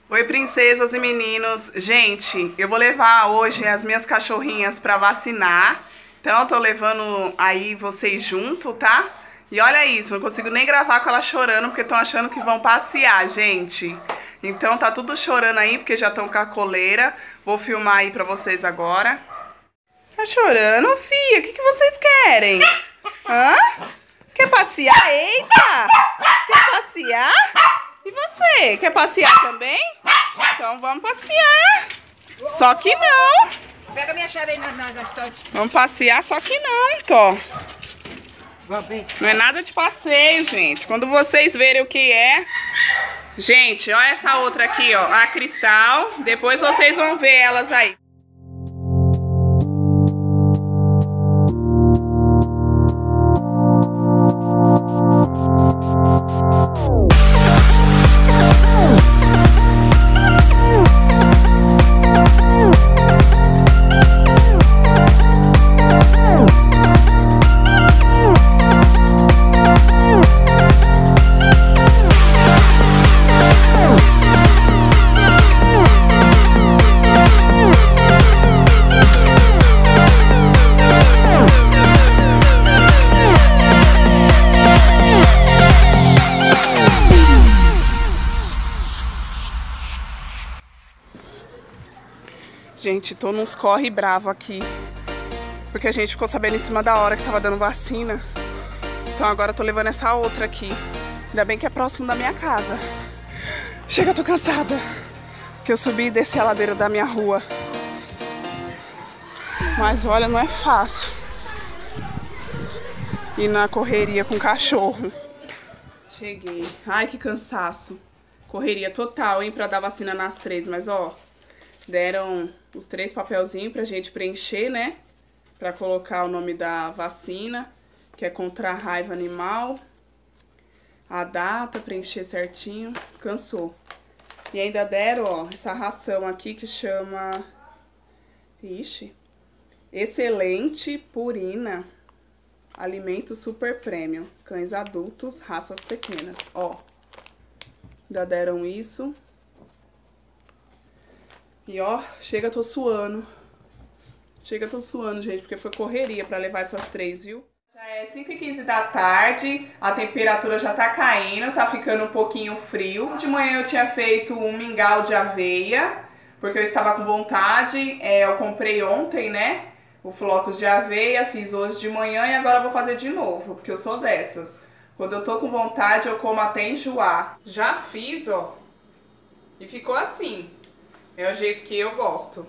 Oi, princesas e meninos. Gente, eu vou levar hoje as minhas cachorrinhas pra vacinar. Então, eu tô levando aí vocês junto, tá? E olha isso, não consigo nem gravar com elas chorando porque estão achando que vão passear, gente. Então, tá tudo chorando aí porque já estão com a coleira. Vou filmar aí pra vocês agora. Tá chorando, filha? O que vocês querem? Hã? Quer passear? Eita! Quer passear? E você? Quer passear também? Então vamos passear. Só que não. Pega minha chave aí na estante. Vamos passear, só que não, Tó. Vamos bem. Não é nada de passeio, gente. Quando vocês verem o que é... Gente, olha essa outra aqui, ó. A Cristal. Depois vocês vão ver elas aí. Gente, tô nos corre bravo aqui. Porque a gente ficou sabendo em cima da hora que tava dando vacina. Então agora eu tô levando essa outra aqui. Ainda bem que é próximo da minha casa. Chega, eu tô cansada. Porque eu subi e desci a ladeira da minha rua. Mas olha, não é fácil ir na correria com cachorro. Cheguei. Ai, que cansaço. Correria total, hein, pra dar vacina nas 3. Mas ó, deram os 3 papelzinhos pra gente preencher, né? Pra colocar o nome da vacina, que é contra a raiva animal. A data, preencher certinho. Cansou. E ainda deram, ó, essa ração aqui que chama... Ixi. Excelente Purina. Alimento super premium. Cães adultos, raças pequenas. Ó. Ainda deram isso. E ó, chega, tô suando. Chega, tô suando, gente, porque foi correria pra levar essas 3, viu? Já é 5h15 da tarde, a temperatura já tá caindo, tá ficando um pouquinho frio. De manhã eu tinha feito um mingau de aveia, porque eu estava com vontade. Eu comprei ontem, né, o flocos de aveia, fiz hoje de manhã e agora eu vou fazer de novo, porque eu sou dessas. Quando eu tô com vontade, eu como até enjoar. Já fiz, ó, e ficou assim. É o jeito que eu gosto.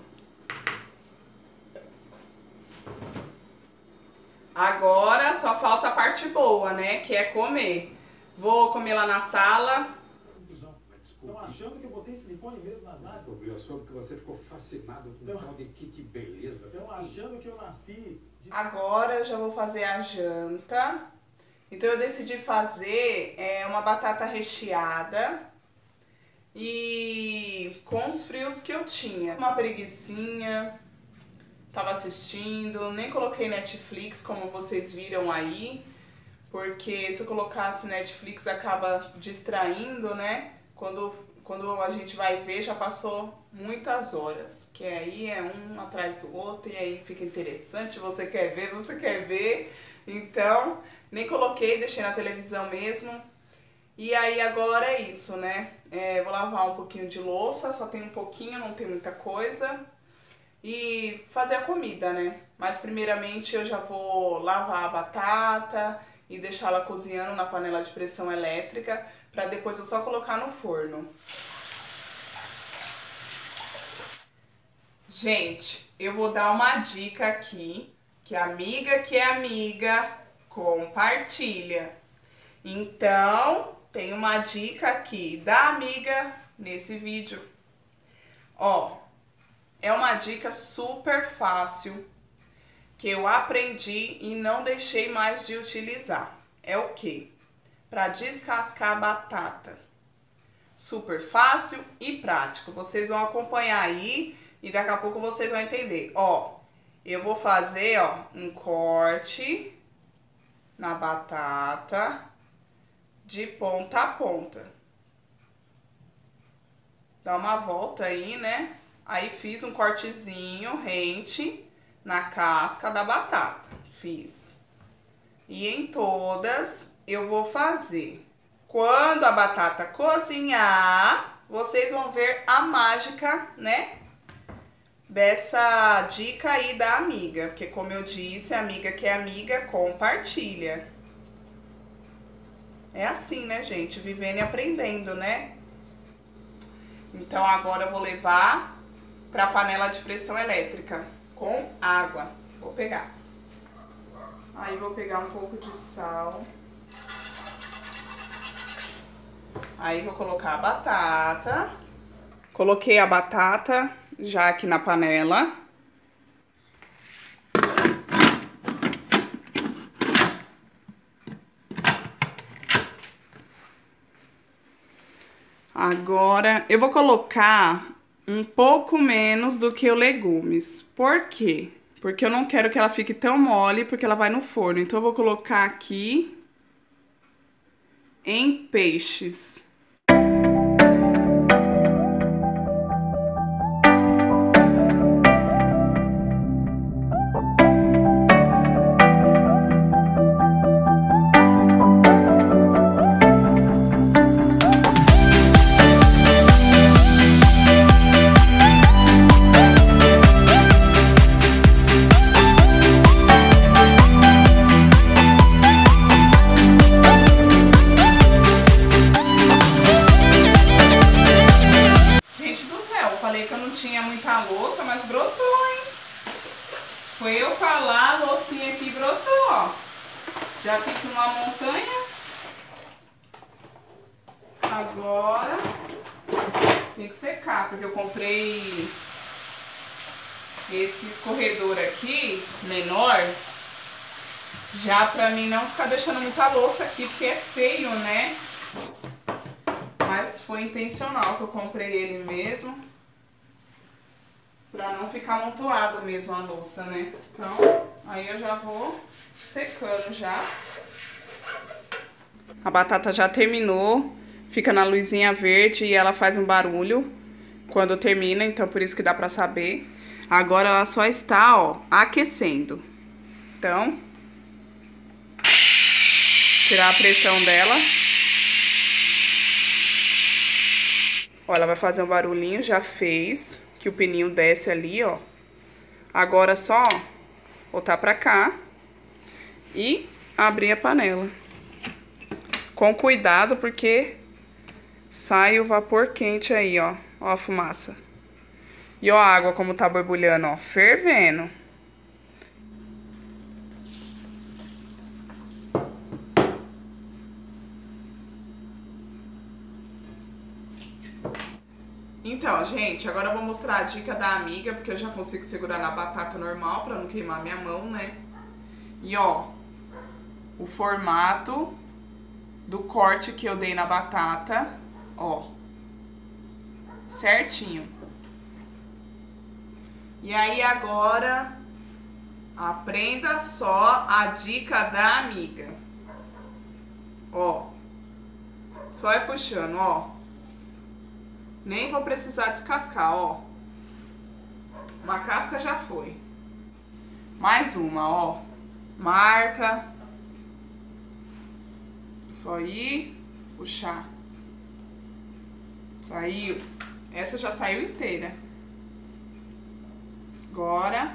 Agora só falta a parte boa, né? Que é comer. Vou comer lá na sala. Estão achando que eu botei silicone mesmo nas nádegas? Eu soube que você ficou fascinado com o tal de kit beleza. Estão achando que eu nasci... Agora eu já vou fazer a janta. Então eu decidi fazer uma batata recheada. E com os frios que eu tinha. Uma preguicinha. Tava assistindo. Nem coloquei Netflix, como vocês viram aí. Porque se eu colocasse Netflix acaba distraindo, né? Quando a gente vai ver já passou muitas horas. Que aí é um atrás do outro e aí fica interessante. Você quer ver, você quer ver. Então, nem coloquei, deixei na televisão mesmo. E aí agora é isso, né? Vou lavar um pouquinho de louça, só tem um pouquinho, não tem muita coisa. E fazer a comida, né? Mas primeiramente eu já vou lavar a batata e deixá-la cozinhando na panela de pressão elétrica, pra depois eu só colocar no forno. Gente, eu vou dar uma dica aqui, que é amiga, compartilha. Então, tem uma dica aqui da amiga nesse vídeo. Ó, é uma dica super fácil que eu aprendi e não deixei mais de utilizar. É o quê? Para descascar a batata. Super fácil e prático. Vocês vão acompanhar aí e daqui a pouco vocês vão entender. Ó, eu vou fazer, ó, um corte na batata de ponta a ponta. Dá uma volta aí, né? Aí fiz um cortezinho rente na casca da batata. Fiz. E em todas eu vou fazer. Quando a batata cozinhar, vocês vão ver a mágica, né? Dessa dica aí da amiga. Porque como eu disse, amiga que é amiga, compartilha. É assim, né, gente? Vivendo e aprendendo, né? Então agora eu vou levar para a panela de pressão elétrica com água. Vou pegar. Aí vou pegar um pouco de sal. Aí vou colocar a batata. Coloquei a batata já aqui na panela. Agora eu vou colocar um pouco menos do que o legumes. Por quê? Porque eu não quero que ela fique tão mole, porque ela vai no forno. Então eu vou colocar aqui em peixes. Tinha muita louça, mas brotou, hein? Foi eu falar, a loucinha aqui brotou, ó. Já fiz uma montanha. Agora tem que secar, porque eu comprei esse escorredor aqui, menor, já pra mim não ficar deixando muita louça aqui, porque é feio, né? Mas foi intencional que eu comprei ele mesmo. Pra não ficar amontoado mesmo a louça, né? Então, aí eu já vou secando já. A batata já terminou. Fica na luzinha verde e ela faz um barulho quando termina, então por isso que dá pra saber. Agora ela só está, ó, aquecendo. Então, tirar a pressão dela. Ó, ela vai fazer um barulhinho, já fez. Que o pininho desce ali, ó. Agora só botar pra cá e abrir a panela. Com cuidado, porque sai o vapor quente aí, ó. Ó a fumaça. E ó a água como tá borbulhando, ó. Fervendo. Então, gente, agora eu vou mostrar a dica da amiga, porque eu já consigo segurar na batata normal pra não queimar minha mão, né? E ó, o formato do corte que eu dei na batata, ó, certinho. E aí agora, aprenda só a dica da amiga. Ó, só é puxando, ó. Nem vou precisar descascar, ó. Uma casca já foi. Mais uma, ó. Marca. Só ir, puxar. Saiu. Essa já saiu inteira. Agora.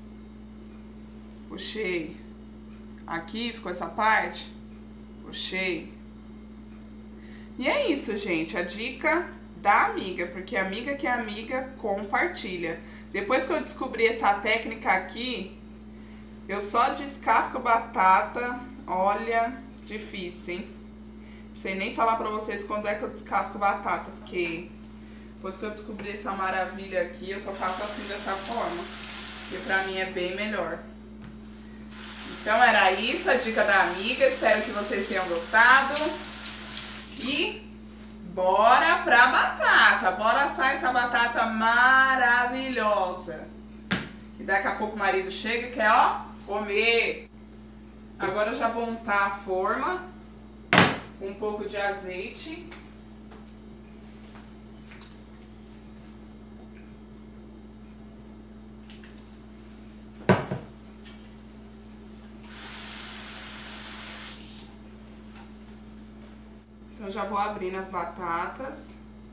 Puxei. Aqui ficou essa parte. Puxei. E é isso, gente. A dica da amiga, porque amiga que é amiga, compartilha. Depois que eu descobri essa técnica aqui, eu só descasco batata. Olha, difícil, hein? Sei nem falar pra vocês quando é que eu descasco batata, porque depois que eu descobri essa maravilha aqui, eu só faço assim, dessa forma, que pra mim é bem melhor. Então era isso, a dica da amiga. Espero que vocês tenham gostado. E bora pra batata, bora assar essa batata maravilhosa. E daqui a pouco o marido chega e quer, ó, comer. Agora eu já vou untar a forma com um pouco de azeite. Então, já vou abrindo as batatas.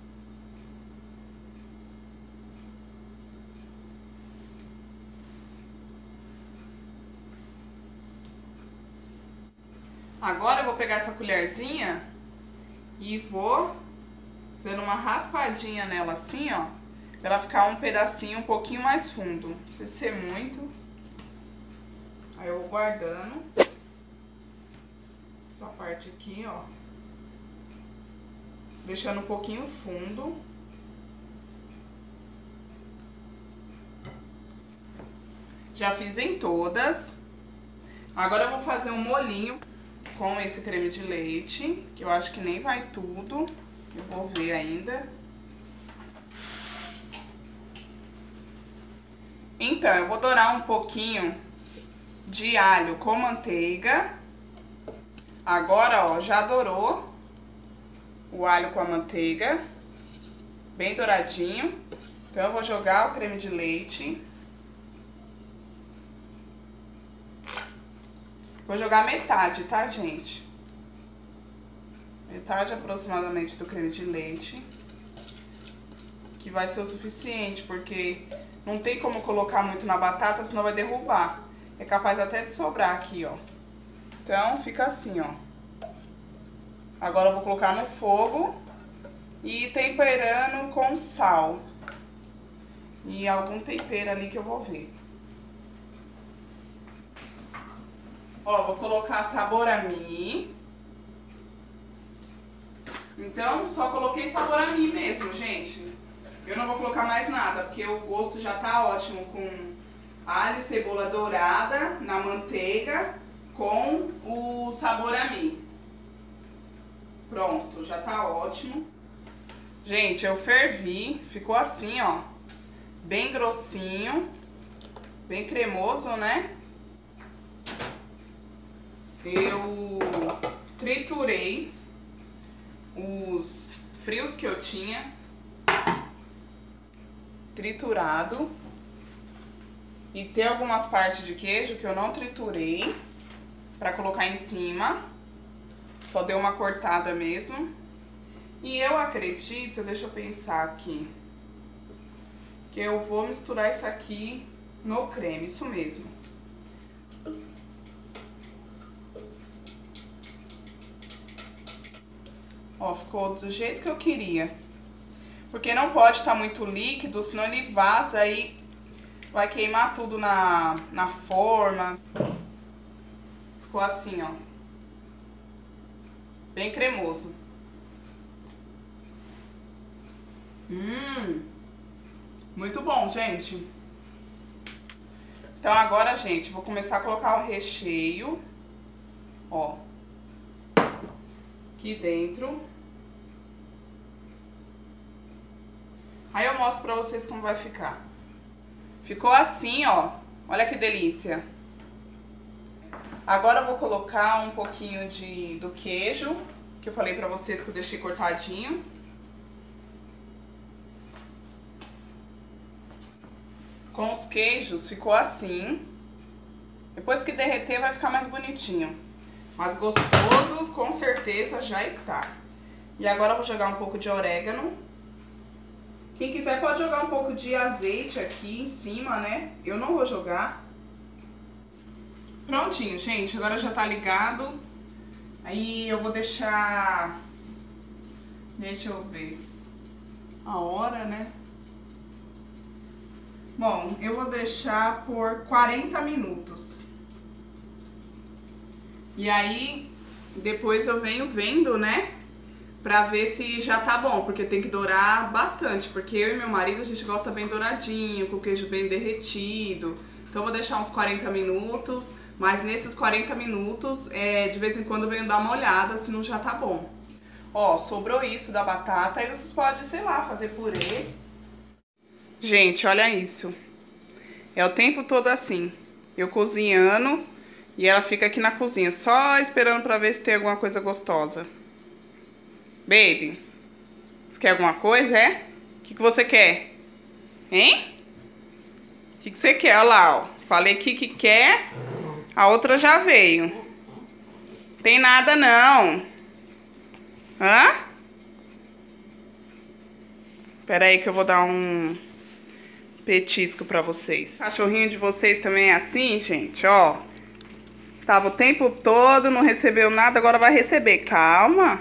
Agora eu vou pegar essa colherzinha e vou dando uma raspadinha nela assim, ó. Pra ela ficar um pedacinho um pouquinho mais fundo. Não precisa ser muito. Aí eu vou guardando essa parte aqui, ó. Deixando um pouquinho fundo. Já fiz em todas. Agora eu vou fazer um molinho com esse creme de leite, que eu acho que nem vai tudo. Eu vou ver ainda. Então, eu vou dourar um pouquinho de alho com manteiga. Agora, ó, já dourou o alho com a manteiga, bem douradinho. Então, eu vou jogar o creme de leite. Vou jogar metade, tá, gente? Metade aproximadamente do creme de leite. Que vai ser o suficiente, porque não tem como colocar muito na batata, senão vai derrubar. É capaz até de sobrar aqui, ó. Então, fica assim, ó. Agora eu vou colocar no fogo e temperando com sal. E algum tempero ali que eu vou ver. Ó, vou colocar sabor a mim. Então, só coloquei sabor a mim mesmo, gente. Eu não vou colocar mais nada, porque o gosto já tá ótimo com alho e cebola dourada na manteiga com o sabor a mim. Pronto, já tá ótimo. Gente, eu fervi, ficou assim, ó, bem grossinho, bem cremoso, né? Eu triturei os frios que eu tinha triturado. E tem algumas partes de queijo que eu não triturei pra colocar em cima. Só dei uma cortada mesmo. E eu acredito, deixa eu pensar aqui, que eu vou misturar isso aqui no creme, isso mesmo. Ó, ficou do jeito que eu queria. Porque não pode estar muito líquido, senão ele vaza e vai queimar tudo na forma. Ficou assim, ó. Bem cremoso. Muito bom, gente. Então agora, gente, vou começar a colocar o recheio. Ó. Aqui dentro. Aí eu mostro pra vocês como vai ficar. Ficou assim, ó. Olha que delícia. Agora eu vou colocar um pouquinho do queijo, que eu falei pra vocês que eu deixei cortadinho. Com os queijos ficou assim. Depois que derreter vai ficar mais bonitinho. Mas gostoso, com certeza, já está. E agora eu vou jogar um pouco de orégano. Quem quiser pode jogar um pouco de azeite aqui em cima, né? Eu não vou jogar. Prontinho, gente. Agora já tá ligado. Aí eu vou deixar... Deixa eu ver a hora, né? Bom, eu vou deixar por 40 minutos. E aí, depois eu venho vendo, né? Pra ver se já tá bom, porque tem que dourar bastante. Porque eu e meu marido, a gente gosta bem douradinho, com o queijo bem derretido. Então eu vou deixar uns 40 minutos. Mas nesses 40 minutos, de vez em quando eu venho dar uma olhada, se não já tá bom. Ó, sobrou isso da batata. Aí vocês podem, sei lá, fazer purê. Gente, olha isso. É o tempo todo assim. Eu cozinhando e ela fica aqui na cozinha, só esperando pra ver se tem alguma coisa gostosa. Baby, você quer alguma coisa, é? O que você quer? Hein? O que você quer? Olha lá, ó. Falei que quer, a outra já veio. Tem nada, não. Hã? Pera aí que eu vou dar um petisco pra vocês. O cachorrinho de vocês também é assim, gente, ó. Tava o tempo todo, não recebeu nada, agora vai receber. Calma.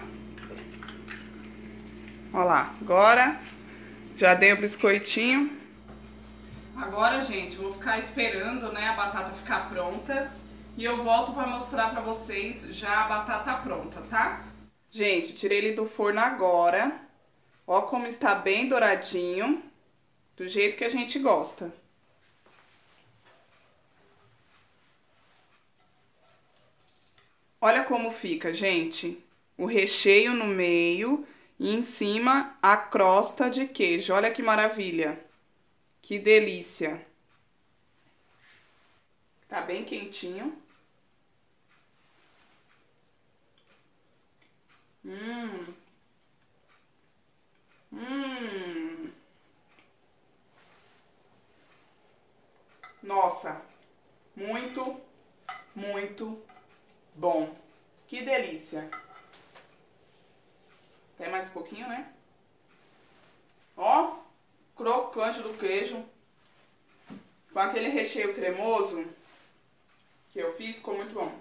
Ó lá, agora já dei o biscoitinho. Agora, gente, vou ficar esperando, né, a batata ficar pronta. E eu volto pra mostrar pra vocês já a batata pronta, tá? Gente, tirei ele do forno agora. Ó como está bem douradinho. Do jeito que a gente gosta. Olha como fica, gente. O recheio no meio e em cima a crosta de queijo. Olha que maravilha. Que delícia. Tá bem quentinho. Nossa, muito, muito bom. Que delícia. Até mais um pouquinho, né? Ó, crocante do queijo. Com aquele recheio cremoso que eu fiz, ficou muito bom.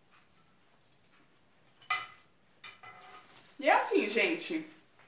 E é assim, gente.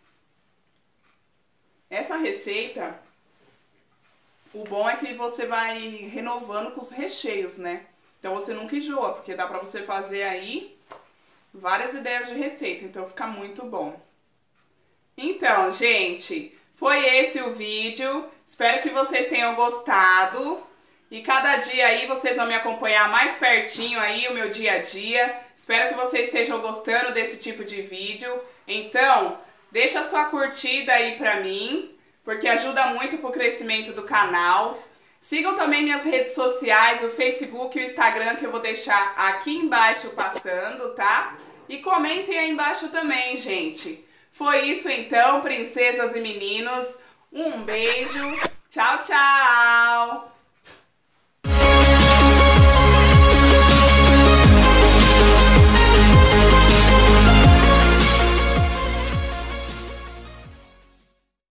Essa receita, o bom é que você vai renovando com os recheios, né? Então você nunca enjoa, porque dá pra você fazer aí várias ideias de receita, então fica muito bom. Então, gente, foi esse o vídeo. Espero que vocês tenham gostado. E cada dia aí vocês vão me acompanhar mais pertinho aí, o meu dia a dia. Espero que vocês estejam gostando desse tipo de vídeo. Então, deixa sua curtida aí pra mim, porque ajuda muito pro crescimento do canal. Sigam também minhas redes sociais, o Facebook e o Instagram, que eu vou deixar aqui embaixo passando, tá? E comentem aí embaixo também, gente. Foi isso então, princesas e meninos. Um beijo. Tchau, tchau!